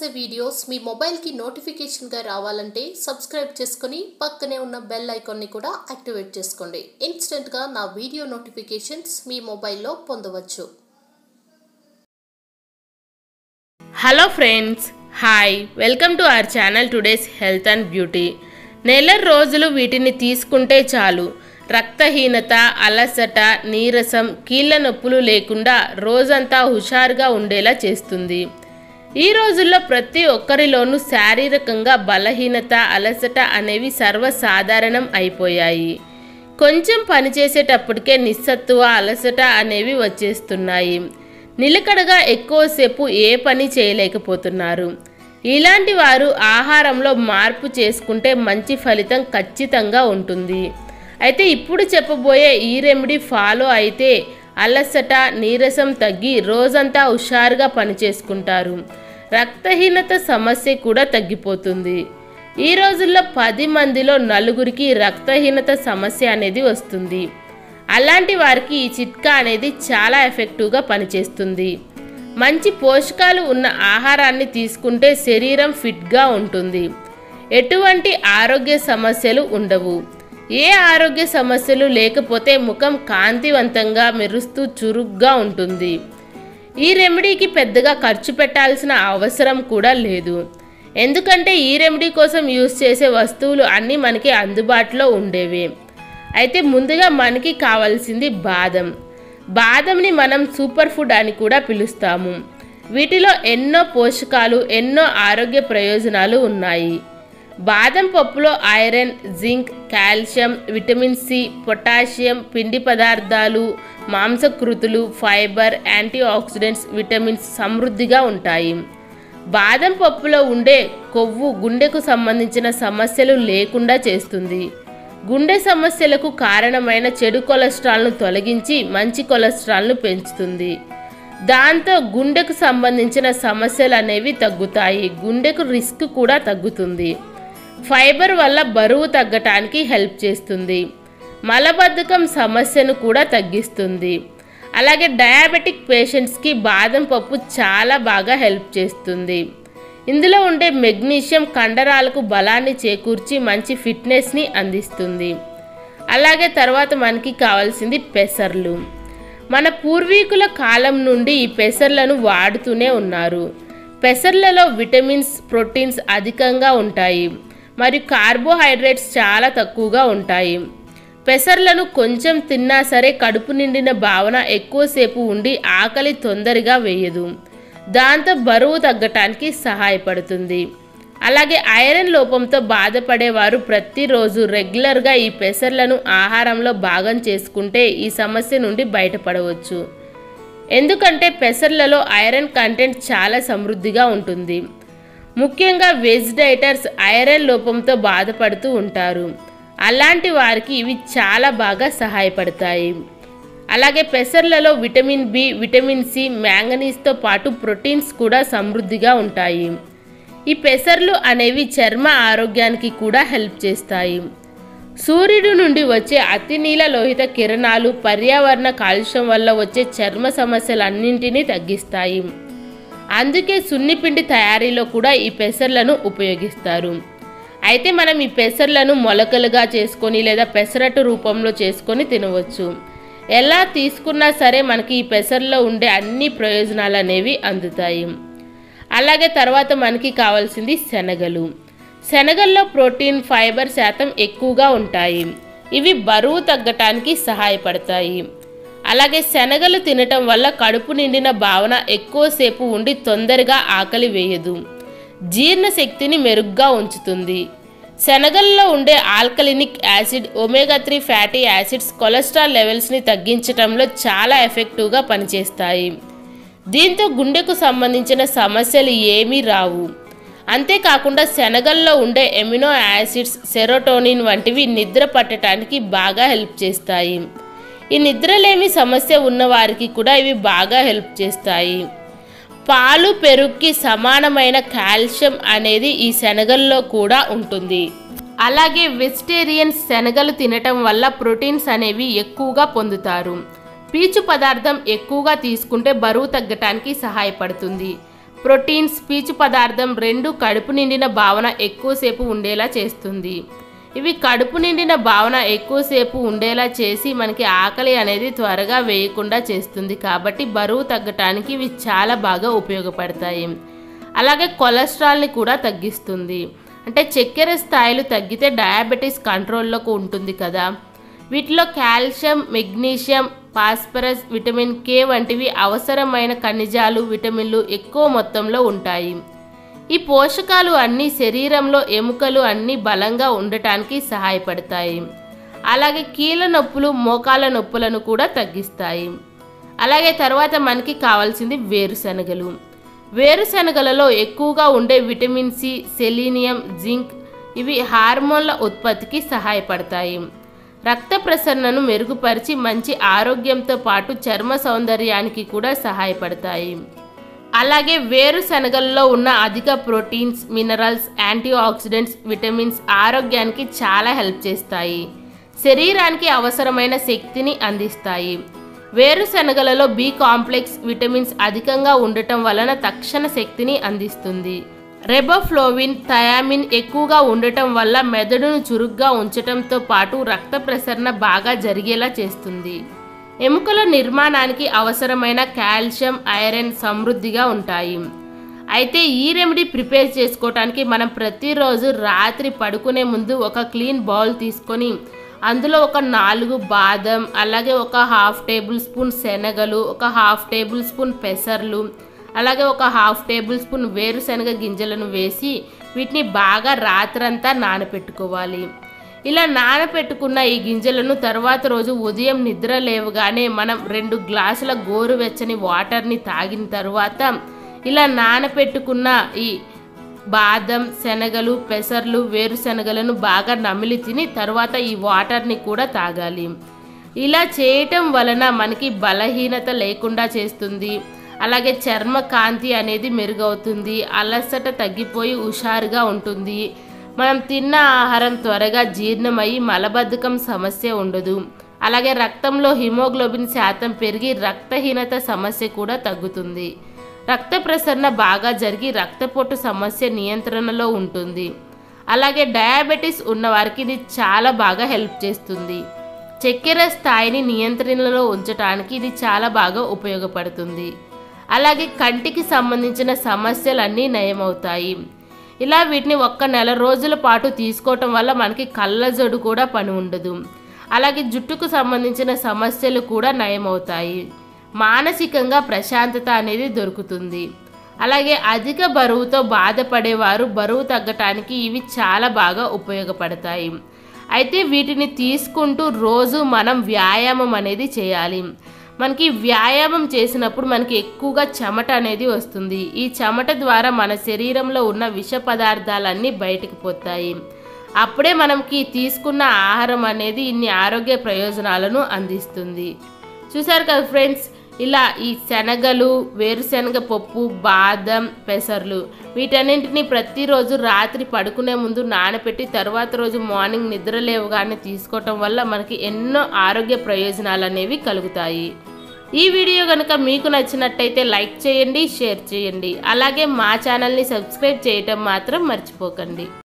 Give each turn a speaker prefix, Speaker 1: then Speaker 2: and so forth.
Speaker 1: చేసే వీడియోస్ మీ మొబైల్ కి నోటిఫికేషన్ గా రావాలంటే సబ్స్క్రైబ్ చేసుకొని పక్కనే ఉన్న బెల్ ఐకాన్ ని కూడా యాక్టివేట్ చేసుకోండి. ఇన్స్టెంట్ గా నా వీడియో నోటిఫికేషన్స్ మీ మొబైల్లో పొందవచ్చు.
Speaker 2: Hello friends, hi, welcome to our channel today's health and beauty. నెల రోజులు వీటిని తీసుకుంటే చాలు రక్తహీనత, అలసట, నీరసం, కీళ్ళ నొప్పులు లేకుండా రోజంతా హుషారుగా ఉండేలా చేస్తుంది. ఈ రోజుల్లో ప్రతి ఒక్కరిలోనూ శారీరకంగా బలహీనత, అలసట అనేవి సర్వసాధారణం అయిపోయాయి. కొంచెం పనిచేసేటప్పటికే నిస్సత్తువ, అలసట అనేవి వచ్చేస్తున్నాయి. నిలకడగా ఎక్కువసేపు ఏ పని చేయలేకపోతున్నారు. ఇలాంటి వారు ఆహారంలో మార్పు చేసుకుంటే మంచి ఫలితం ఖచ్చితంగా ఉంటుంది. అయితే ఇప్పుడు చెప్పబోయే ఈ రెమెడీ ఫాలో అయితే అలసట, నీరసం తగ్గి రోజంతా హుషారుగా పనిచేసుకుంటారు. రక్తహీనత సమస్య కూడా తగ్గిపోతుంది. ఈ రోజుల్లో 10 మందిలో 4కి రక్తహీనత సమస్య అనేది వస్తుంది. అలాంటి వారికి ఈ చిట్కా అనేది చాలా ఎఫెక్టివ్గా పనిచేస్తుంది. మంచి పోషకాలు ఉన్న ఆహారాన్ని తీసుకుంటే శరీరం ఫిట్గా ఉంటుంది. ఎటువంటి ఆరోగ్య సమస్యలు ఉండవు. ఏ ఆరోగ్య సమస్యలు లేకపోతే ముఖం కాంతివంతంగా మెరుస్తూ చురుగ్గా ఉంటుంది. ఈ రెమెడీకి పెద్దగా ఖర్చు పెట్టాల్సిన అవసరం కూడా లేదు. ఎందుకంటే ఈ రెమెడీ కోసం యూజ్ చేసే వస్తువులు అన్నీ మనకి అందుబాటులో ఉండేవే. అయితే ముందుగా మనకి కావాల్సింది బాదం. బాదంని మనం సూపర్ ఫుడ్ అని కూడా పిలుస్తాము. వీటిలో ఎన్నో పోషకాలు, ఎన్నో ఆరోగ్య ప్రయోజనాలు ఉన్నాయి. బాదం పప్పులో iron, zinc, calcium, vitamin C, potassium, పిండి పదార్థాలు, మాంసకృతులు, ఫైబర్, యాంటీ ఆక్సిడెంట్స్, విటమిన్స్ సమృద్ధిగా ఉంటాయి. బాదం పప్పులో ఉండే కొవ్వు గుండెకు సంబంధించిన సమస్యలు లేకుండా చేస్తుంది. గుండె సమస్యలకు కారణమైన చెడు కొలెస్ట్రాల్ను తొలగించి మంచి కొలెస్ట్రాల్ను పెంచుతుంది. దాంతో గుండెకు సంబంధించిన సమస్యలు అనేవి తగ్గుతాయి. గుండెకు రిస్క్ కూడా తగ్గుతుంది. ఫైబర్ వల్ల బరువు తగ్గటానికి హెల్ప్ చేస్తుంది. మలబద్ధకం సమస్యను కూడా తగ్గిస్తుంది. అలాగే డయాబెటిక్ పేషెంట్స్కి బాదం పప్పు చాలా బాగా హెల్ప్ చేస్తుంది. ఇందులో ఉండే మెగ్నీషియం కండరాలకు బలాన్ని చేకూర్చి మంచి ఫిట్నెస్ని అందిస్తుంది. అలాగే తర్వాత మనకి కావాల్సింది పెసర్లు. మన పూర్వీకుల కాలం నుండి ఈ పెసర్లను వాడుతూనే ఉన్నారు. పెసర్లలో విటమిన్స్, ప్రోటీన్స్ అధికంగా ఉంటాయి. మరియు కార్బోహైడ్రేట్స్ చాలా తక్కువగా ఉంటాయి. పెసర్లను కొంచెం తిన్నా సరే కడుపు నిండిన భావన ఎక్కువసేపు ఉండి ఆకలి తొందరగా వేయదు. దాంతో బరువు తగ్గటానికి సహాయపడుతుంది. అలాగే ఐరన్ లోపంతో బాధపడేవారు ప్రతిరోజు రెగ్యులర్గా ఈ పెసర్లను ఆహారంలో భాగం చేసుకుంటే ఈ సమస్య నుండి బయటపడవచ్చు. ఎందుకంటే పెసర్లలో ఐరన్ కంటెంట్ చాలా సమృద్ధిగా ఉంటుంది. ముఖ్యంగా వెజ్ డైటర్స్ ఐరన్ లోపంతో బాధపడుతూ ఉంటారు. అలాంటి వారికి ఇవి చాలా బాగా సహాయపడతాయి. అలాగే పెసర్లలో విటమిన్ బి, విటమిన్ సి, మ్యాంగనీస్తో పాటు ప్రోటీన్స్ కూడా సమృద్ధిగా ఉంటాయి. ఈ పెసర్లు అనేవి చర్మ ఆరోగ్యానికి కూడా హెల్ప్ చేస్తాయి. సూర్యుడి నుండి వచ్చే అతి నీల లోహిత కిరణాలు పర్యావరణ కాలుష్యం వల్ల వచ్చే చర్మ సమస్యలన్నింటినీ తగ్గిస్తాయి. అందుకే సున్నిపిండి తయారీలో కూడా ఈ పెసర్లను ఉపయోగిస్తారు. అయితే మనం ఈ పెసర్లను మొలకలుగా చేసుకొని లేదా పెసరట్టు రూపంలో చేసుకొని తినవచ్చు. ఎలా తీసుకున్నా సరే మనకి ఈ పెసర్లో ఉండే అన్ని ప్రయోజనాలు అనేవి అందుతాయి. అలాగే తర్వాత మనకి కావాల్సింది శనగలు. శనగల్లో ప్రోటీన్, ఫైబర్ శాతం ఎక్కువగా ఉంటాయి. ఇవి బరువు తగ్గటానికి సహాయపడతాయి. అలాగే శనగలు తినటం వల్ల కడుపు నిండిన భావన ఎక్కువసేపు ఉండి తొందరగా ఆకలి వేయదు. జీర్ణశక్తిని మెరుగ్గా ఉంచుతుంది. శనగల్లో ఉండే alkalinic acid, omega 3 fatty acids cholesterol లెవెల్స్ని తగ్గించడంలో చాలా ఎఫెక్టివ్గా పనిచేస్తాయి. దీంతో గుండెకు సంబంధించిన సమస్యలు ఏమీ రావు. అంతేకాకుండా శనగల్లో ఉండే ఎమినో యాసిడ్స్, సెరోటోనిన్ వంటివి నిద్ర పట్టడానికి బాగా హెల్ప్ చేస్తాయి. ఈ నిద్రలేమి సమస్య ఉన్నవారికి కూడా ఇవి బాగా హెల్ప్ చేస్తాయి. పాలు, పెరుగుకి సమానమైన కాల్షియం అనేది ఈ శనగల్లో కూడా ఉంటుంది. అలాగే వెజిటేరియన్స్ శనగలు తినటం వల్ల ప్రోటీన్స్ అనేవి ఎక్కువగా పొందుతారు. పీచు పదార్థం ఎక్కువగా తీసుకుంటే బరువు తగ్గటానికి సహాయపడుతుంది. ప్రోటీన్స్, పీచు పదార్థం రెండు కడుపు నిండిన భావన ఎక్కువసేపు ఉండేలా చేస్తుంది. ఇవి కడుపు నిండిన భావన ఎక్కువసేపు ఉండేలా చేసి మనకి ఆకలి అనేది త్వరగా వేయకుండా చేస్తుంది. కాబట్టి బరువు తగ్గటానికి ఇవి చాలా బాగా ఉపయోగపడతాయి. అలాగే కొలెస్ట్రాల్ని కూడా తగ్గిస్తుంది. అంటే చక్కెర స్థాయిలు తగ్గితే డయాబెటీస్ కంట్రోల్లోకి ఉంటుంది కదా. వీటిలో calcium, magnesium, phosphorus, vitamin K వంటివి అవసరమైన ఖనిజాలు, విటమిన్లు ఎక్కువ మొత్తంలో ఉంటాయి. ఈ పోషకాలు అన్నీ శరీరంలో ఎముకలు అన్నీ బలంగా ఉండటానికి సహాయపడతాయి. అలాగే కీళ్ళ నొప్పులు, మోకాళ్ళ నొప్పులను కూడా తగ్గిస్తాయి. అలాగే తర్వాత మనకి కావాల్సింది వేరుశనగలు. వేరుశనగలలో ఎక్కువగా ఉండే విటమిన్ సి, సెలీనియం, జింక్ ఇవి హార్మోన్ల ఉత్పత్తికి సహాయపడతాయి. రక్త ప్రసరణను మెరుగుపరిచి మంచి ఆరోగ్యంతో పాటు చర్మ సౌందర్యానికి కూడా సహాయపడతాయి. అలాగే వేరుశనగల్లో ఉన్న అధిక proteins, minerals, antioxidants, vitamins ఆరోగ్యానికి చాలా హెల్ప్ చేస్తాయి. శరీరానికి అవసరమైన శక్తిని అందిస్తాయి. వేరుశనగలలో బి కాంప్లెక్స్, విటమిన్స్ అధికంగా ఉండటం వలన తక్షణ శక్తిని అందిస్తుంది. రెబోఫ్లోవిన్, థయామిన్ ఎక్కువగా ఉండటం వల్ల మెదడును చురుగ్గా ఉంచటంతో పాటు రక్త ప్రసరణ బాగా జరిగేలా చేస్తుంది. ఎముకల నిర్మాణానికి అవసరమైన కాల్షియం, ఐరన్ సమృద్ధిగా ఉంటాయి. అయితే ఈ రెమెడీ ప్రిపేర్ చేసుకోవటానికి మనం ప్రతిరోజు రాత్రి పడుకునే ముందు ఒక క్లీన్ బౌల్ తీసుకొని అందులో ఒక 4 బాదం, అలాగే ఒక 1/2 టేబుల్ స్పూన్ శనగలు, ఒక 1/2 టేబుల్ స్పూన్ పెసర్లు, అలాగే ఒక 1/2 టేబుల్ స్పూన్ వేరుశనగ గింజలను వేసి వీటిని బాగా రాత్రంతా నానపెట్టుకోవాలి. ఇలా నానపెట్టుకున్న ఈ గింజలను తర్వాత రోజు ఉదయం నిద్ర లేవగానే మనం 2 గ్లాసుల గోరువెచ్చని వాటర్ని తాగిన తర్వాత ఇలా నానపెట్టుకున్న ఈ బాదం, శనగలు, పెసర్లు, వేరుశనగలను బాగా నమిలి తిని తర్వాత ఈ వాటర్ని కూడా తాగాలి. ఇలా చేయటం వలన మనకి బలహీనత లేకుండా చేస్తుంది. అలాగే చర్మ కాంతి అనేది మెరుగవుతుంది. అలసట తగ్గిపోయి హుషారుగా ఉంటుంది. మనం తిన్న ఆహారం త్వరగా జీర్ణమయ్యి మలబద్ధకం సమస్య ఉండదు. అలాగే రక్తంలో హిమోగ్లోబిన్ శాతం పెరిగి రక్తహీనత సమస్య కూడా తగ్గుతుంది. రక్త ప్రసరణ బాగా జరిగి రక్తపోటు సమస్య నియంత్రణలో ఉంటుంది. అలాగే డయాబెటీస్ ఉన్నవారికి ఇది చాలా బాగా హెల్ప్ చేస్తుంది. చక్కెర స్థాయిని నియంత్రణలో ఉంచడానికి ఇది చాలా బాగా ఉపయోగపడుతుంది. అలాగే కంటికి సంబంధించిన సమస్యలన్నీ నయమవుతాయి. ఇలా వీటిని 1 నెల రోజుల పాటు తీసుకోవటం వల్ల మనకి కళ్ళజోడు కూడా పని ఉండదు. అలాగే జుట్టుకు సంబంధించిన సమస్యలు కూడా నయమవుతాయి. మానసికంగా ప్రశాంతత అనేది దొరుకుతుంది. అలాగే అధిక బరువుతో బాధపడేవారు బరువు తగ్గటానికి ఇవి చాలా బాగా ఉపయోగపడతాయి. అయితే వీటిని తీసుకుంటూ రోజు మనం వ్యాయామం అనేది చేయాలి. మనకి వ్యాయామం చేసినప్పుడు మనకి ఎక్కువగా చెమట అనేది వస్తుంది. ఈ చెమట ద్వారా మన శరీరంలో ఉన్న విష పదార్థాలన్నీ బయటకు పోతాయి. అప్పుడే మనకి తీసుకున్న ఆహారం అనేది ఇన్ని ఆరోగ్య ప్రయోజనాలను అందిస్తుంది. చూసారు కదా ఫ్రెండ్స్, ఇలా ఈ శనగలు, వేరుశనగ పప్పు, బాదం, పెసర్లు వీటన్నింటినీ ప్రతిరోజు రాత్రి పడుకునే ముందు నానబెట్టి తర్వాత రోజు మార్నింగ్ నిద్ర లేవగానే తీసుకోవటం వల్ల మనకి ఎన్నో ఆరోగ్య ప్రయోజనాలు అనేవి కలుగుతాయి. ఈ వీడియో కనుక మీకు నచ్చినట్టయితే లైక్ చేయండి, షేర్ చేయండి. అలాగే మా ఛానల్ని సబ్స్క్రైబ్ చేయటం మాత్రం మర్చిపోకండి.